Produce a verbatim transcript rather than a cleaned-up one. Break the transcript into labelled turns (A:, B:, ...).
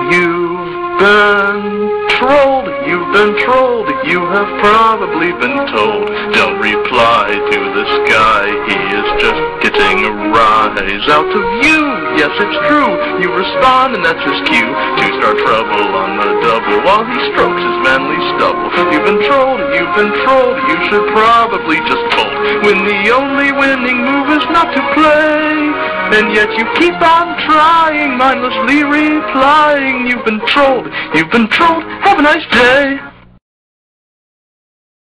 A: You've been trolled, you've been trolled, you have probably been told, don't reply to this guy, he is just getting a rise out of you. Yes, it's true, you respond and that's his cue to start trouble on the double while he strokes his manly stubble. You've been trolled, you've been trolled, you should probably just fold when the only winning move is not to play. And yet you keep on trying, mindlessly replying. You've been trolled, you've been trolled, have a nice day.